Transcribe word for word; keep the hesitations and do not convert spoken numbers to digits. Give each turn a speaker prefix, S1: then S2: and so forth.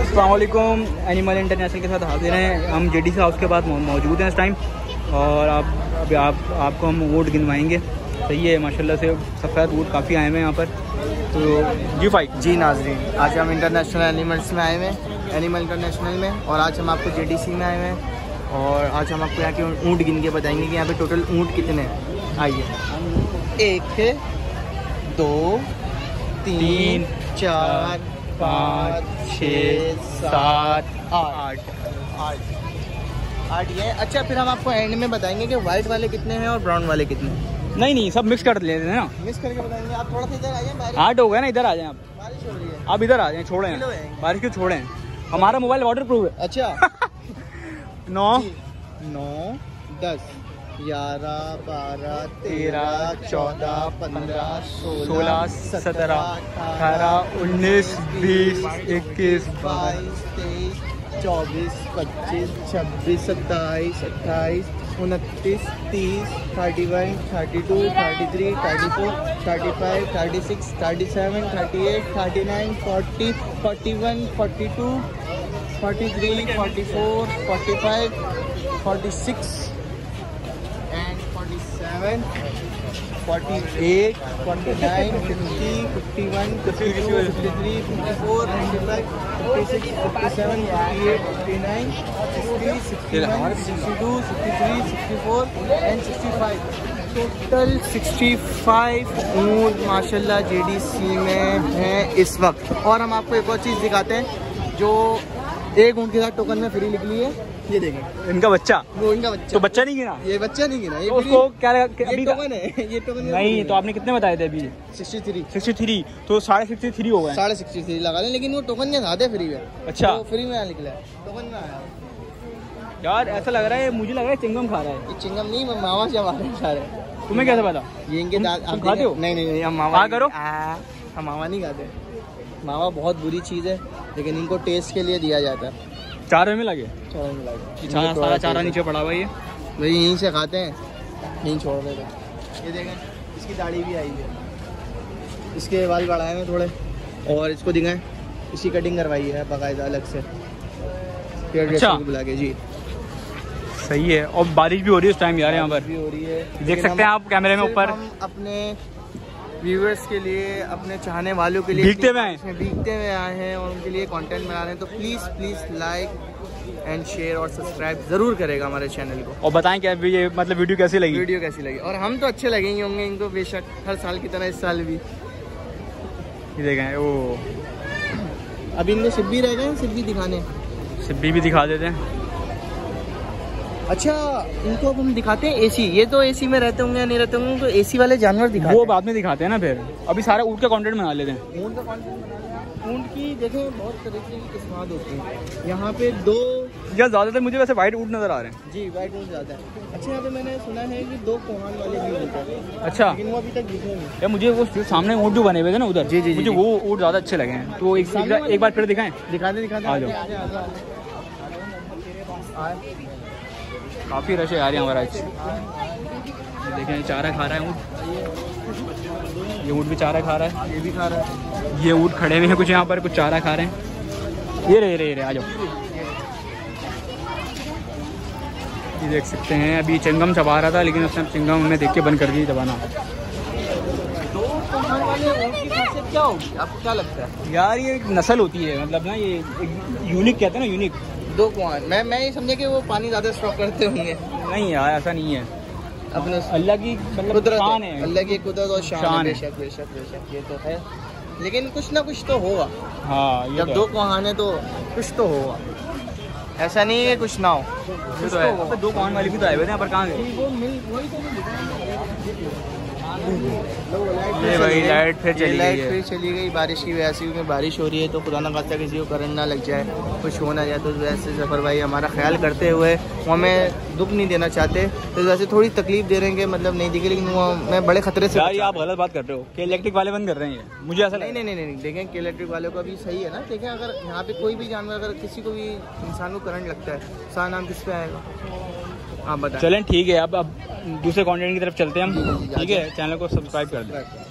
S1: अस्सलाम वालेकुम। Animal international के साथ हाजिर हैं हम जेडी सी हाउस के बाद मौजूद हैं इस टाइम, और अब अभी आप आपको हम ऊँट गिनवाएंगे। सही है, माशाल्लाह से सफ़ेद ऊँट काफ़ी आए हुए हैं यहाँ पर। तो जी फाइव
S2: जी नाजरीन, आज हम इंटरनेशनल एनिमल्स में आए हुए हैं, एनिमल इंटरनेशनल में, और आज हम आपको जेडीसी में आए हुए हैं और आज हम आपको यहाँ के ऊँट गिन के बताएंगे कि यहाँ पे टोटल ऊँट कितने हैं। आइए, एक, दो, तीन, चार, पाँच, छः, सात, आठ आठ आठ ये। अच्छा, फिर हम आपको एंड में बताएंगे कि वाइट वाले कितने हैं और ब्राउन वाले कितने हैं।
S1: नहीं नहीं, सब मिक्स कर लेते हैं ना,
S2: मिक्स करके बताएंगे। आप थोड़ा सा इधर आ जाएं, बारिश
S1: आठ हो गए ना, इधर आ जाएं आप।
S2: बारिश हो रही है,
S1: आप इधर आ जाएं, छोड़े हैं बारिश क्यों छोड़े हैं, हमारा मोबाइल वाटर प्रूफ है।
S2: अच्छा
S1: नौ
S2: नौ, दस, ग्यारह, बारह, तेरह, चौदह, पंद्रह,
S1: सोलह, सत्रह, अठारह, उन्नीस, बीस, इक्कीस,
S2: बाईस, तेईस, चौबीस, पच्चीस, छब्बीस, सत्ताईस, अट्ठाईस, उनतीस, तीस, thirty one, thirty two, thirty three, thirty four, thirty five, thirty six, thirty seven, thirty eight, thirty nine, forty, forty one, forty two, forty three, forty four, forty five, forty six and forty seven, forty eight, forty nine, fifty, fifty one, fifty two, fifty three, fifty four, fifty five, fifty six, fifty seven, fifty eight, fifty nine, sixty, sixty one, sixty two, sixty three, sixty four and sixty five. Total sixty five ऊँट माशाल्लाह JDC में हैं इस वक्त। और हम आपको एक और चीज़ दिखाते हैं, जो एक ऊँट के साथ टोकन में फ्री निकली है, ये देखें,
S1: इनका बच्चा।
S2: वो इनका बच्चा।
S1: तो बच्चा नहीं गिना,
S2: ये बच्चा नहीं गिना, ये
S1: तो उसको क्या
S2: ये
S1: अभी
S2: टोकन है, ये टोकन
S1: नहीं। तो आपने कितने बताए थे अभी?
S2: सिक्सटी थ्री
S1: सिक्सटी थ्री, तो साढ़े सिक्सटी थ्री हो गए।
S2: साढ़े सिक्सटी थ्री लगा लें, लेकिन वो टोकन के साथ है फ्री में।
S1: अच्छा,
S2: तो फ्री में निकला है, टोकन में आया।
S1: यार ऐसा लग रहा है, मुझे लग रहा है चिंगम खा रहा है।
S2: ये चिंगम नहीं, मैं मावा से मारे सारे।
S1: तुम्हें कैसे पता?
S2: ये इनके दांत।
S1: तुम खाते हो?
S2: नहीं नहीं नहीं, हम मावा
S1: हाँ करो।
S2: हम मावा नहीं खाते। मावा बहुत बुरी चीज़ है, लेकिन इनको टेस्ट के लिए दिया जाता है।
S1: चारे में लगे,
S2: चारा में लगे,
S1: चारा सारा चारा नीचे पड़ा हुआ है।
S2: भाई यहीं से खाते हैं, यहीं छोड़ देते हैं। ये देखें, इसकी दाढ़ी भी आई है, इसके बाल बढ़ाए हैं थोड़े, और इसको दिखाएं, इसकी कटिंग करवाई है बाकायदा अलग से।
S1: अच्छा,
S2: बुला के जी।
S1: सही है। और बारिश भी हो रही है इस टाइम यार, यहाँ पर
S2: भी हो रही है,
S1: देख सकते हैं आप कैमरे में ऊपर।
S2: हम अपने व्यूअर्स के लिए, अपने चाहने वालों के लिए
S1: भीगते हुए आए
S2: भीगते हुए आए हैं और उनके लिए कंटेंट बना रहे हैं। तो please please like and share और सब्सक्राइब ज़रूर करेगा हमारे चैनल को,
S1: और बताएं क्या ये मतलब वीडियो कैसी लगी।
S2: वीडियो कैसी लगी, और हम तो अच्छे लगेंगे होंगे इनको बेशक, हर साल की तरह इस साल भी।
S1: ये देखें, वो
S2: अभी इनको सिब्बी रह गए, सिब्बी दिखाने,
S1: सिब्बी भी दिखा देते हैं।
S2: अच्छा, इनको अब हम दिखाते हैं एसी। ये तो एसी में रहते होंगे या नहीं रहते होंगे, तो एसी वाले जानवर दिखाते
S1: वो बाद में दिखाते हैं ना, फिर अभी सारा ऊँट का कंटेंट बना लेते हैं।
S2: ऊँट का कंटेंट बना लें। ऊँट की देखें बहुत तरीके की किस्मात होती हैं। यहाँ पे दो
S1: या ज़्यादातर मुझे वैसे वाइट ऊँट नज़र आ रहे हैं।
S2: जी, वाइट ऊँट ज़्यादा है। अच्छा, यहाँ पे मैंने सुना है कि दो कोहान वाले भी ऊँट हैं।
S1: अच्छा,
S2: लेकिन वो अभी तक दिखे नहीं।
S1: यार मुझे वो सामने ऊँट जो बने हुए थे ना उधर,
S2: जी जी
S1: मुझे वो ऊँट ज़्यादा अच्छे लगे हैं। तो एक एक बार फिर दिखाएं।
S2: दिखा दे दिखा दे,
S1: आ जाओ। काफ़ी रश है यार यहाँ पर आज। देखें, चारा खा रहा है ऊँट, ये ऊँट भी चारा खा रहा है,
S2: ये भी खा रहा है।
S1: ये ऊँट खड़े हुए हैं कुछ यहाँ पर, कुछ चारा खा रहे हैं। ये रहे रहे आ जाओ, ये देख सकते हैं। अभी चिंगम चबा रहा था, लेकिन उसने चिंगम हमें देख के बंद कर दी चबाना।
S2: दो कोहान वाले ऊँट की खासियत क्या होगी, आपको क्या लगता है?
S1: यार ये एक नस्ल होती है, मतलब ना ये यूनिक कहते हैं ना, यूनिक।
S2: दो कोहान, मैं मैं ये समझे कि वो पानी ज़्यादा स्टॉक करते होंगे।
S1: नहीं यार, ऐसा नहीं है,
S2: अपने
S1: अल्लाह की मतलब
S2: कुदरत
S1: शान
S2: है,
S1: है,
S2: अल्लाह की कुदरत और शान,
S1: शान
S2: है।
S1: है।
S2: बेशक बेशक बेशक, ये तो है, लेकिन कुछ ना कुछ तो होगा।
S1: हाँ, ये
S2: जब
S1: तो
S2: दो कोहान है तो कुछ तो होगा, ऐसा नहीं है कुछ ना हो।
S1: ये तो है। दो कौन वाली भी तो आए हुए थे यहाँ पर, कहाँ गए?
S2: वो मिल वही तो
S1: ये भाई लाइट फिर चली
S2: लाइट
S1: गई है।
S2: फिर चली गई बारिश की वजह से, क्योंकि बारिश हो रही है तो खुदा ना खास्ता किसी को करंट ना लग जाए, कुछ हो ना जाए। तो वैसे जफ़र भाई हमारा ख्याल करते हुए वो हमें दुख नहीं देना चाहते, तो वैसे थोड़ी तकलीफ दे रहे हैं कि मतलब नहीं दिखी, लेकिन वो मैं बड़े खतरे से।
S1: यार ये आप गलत बात कर रहे हो कि इलेक्ट्रिक वाले बंद कर रहे हैं, मुझे ऐसा
S2: नहीं नहीं नहीं नहीं देखें कि इलेक्ट्रिक वालों का भी सही है ना। देखें अगर यहाँ पे कोई भी जानवर, अगर किसी को भी इंसान को करंट लगता है, सारा नाम किस पे आएगा आप बताएं।
S1: चलें ठीक है, अब अब दूसरे कंटेंट की तरफ चलते हैं हम। ठीक है, चैनल को सब्सक्राइब कर दें।